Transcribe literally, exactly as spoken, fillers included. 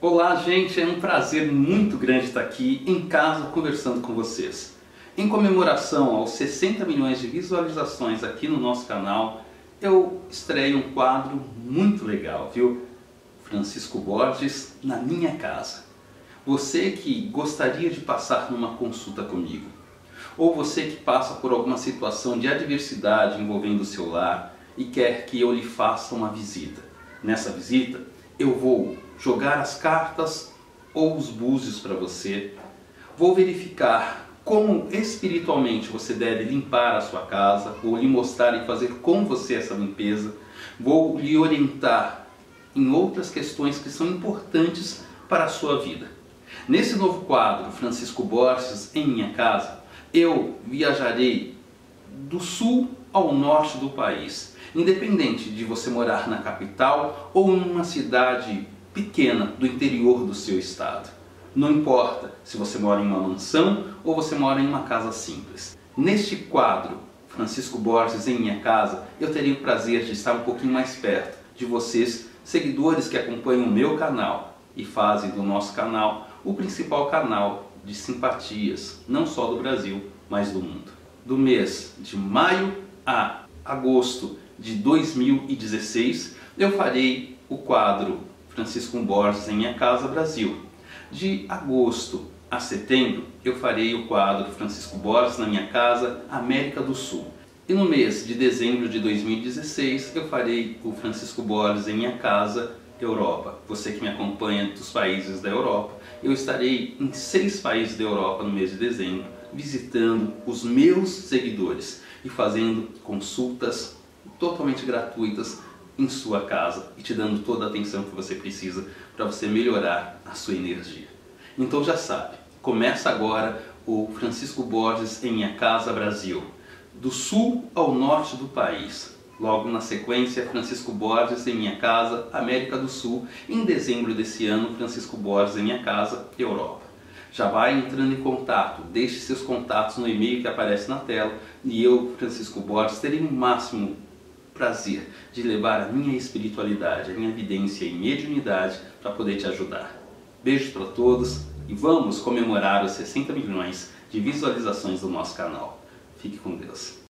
Olá, gente, é um prazer muito grande estar aqui em casa conversando com vocês. Em comemoração aos sessenta milhões de visualizações aqui no nosso canal, eu estreio um quadro muito legal, viu? Francisco Borges na minha casa. Você que gostaria de passar numa consulta comigo, ou você que passa por alguma situação de adversidade envolvendo o seu lar e quer que eu lhe faça uma visita. Nessa visita, eu vou jogar as cartas ou os búzios para você, vou verificar como espiritualmente você deve limpar a sua casa, vou lhe mostrar e fazer com você essa limpeza, vou lhe orientar em outras questões que são importantes para a sua vida. Nesse novo quadro, Francisco Borges em minha casa, eu viajarei do sul ao norte do país, independente de você morar na capital ou em uma cidade pequena do interior do seu estado. Não importa se você mora em uma mansão ou você mora em uma casa simples. Neste quadro, Francisco Borges em minha casa, eu terei o prazer de estar um pouquinho mais perto de vocês, seguidores que acompanham o meu canal e fazem do nosso canal o principal canal de simpatias, não só do Brasil, mas do mundo. Do mês de maio a agosto de dois mil e dezesseis, eu farei o quadro Francisco Borges em minha casa, Brasil. De agosto a setembro, eu farei o quadro Francisco Borges na minha casa, América do Sul. E no mês de dezembro de dois mil e dezesseis, eu farei o Francisco Borges em minha casa, Europa. Você que me acompanha dos países da Europa, eu estarei em seis países da Europa no mês de dezembro, visitando os meus seguidores e fazendo consultas totalmente gratuitas em sua casa e te dando toda a atenção que você precisa para você melhorar a sua energia. Então já sabe, começa agora o Francisco Borges em minha casa, Brasil, do sul ao norte do país. Logo na sequência, Francisco Borges em minha casa, América do Sul. Em dezembro desse ano, Francisco Borges em minha casa, Europa. Já vai entrando em contato, deixe seus contatos no e-mail que aparece na tela e eu, Francisco Borges, terei o máximo prazer de levar a minha espiritualidade, a minha evidência e mediunidade para poder te ajudar. Beijos para todos e vamos comemorar os sessenta milhões de visualizações do nosso canal. Fique com Deus.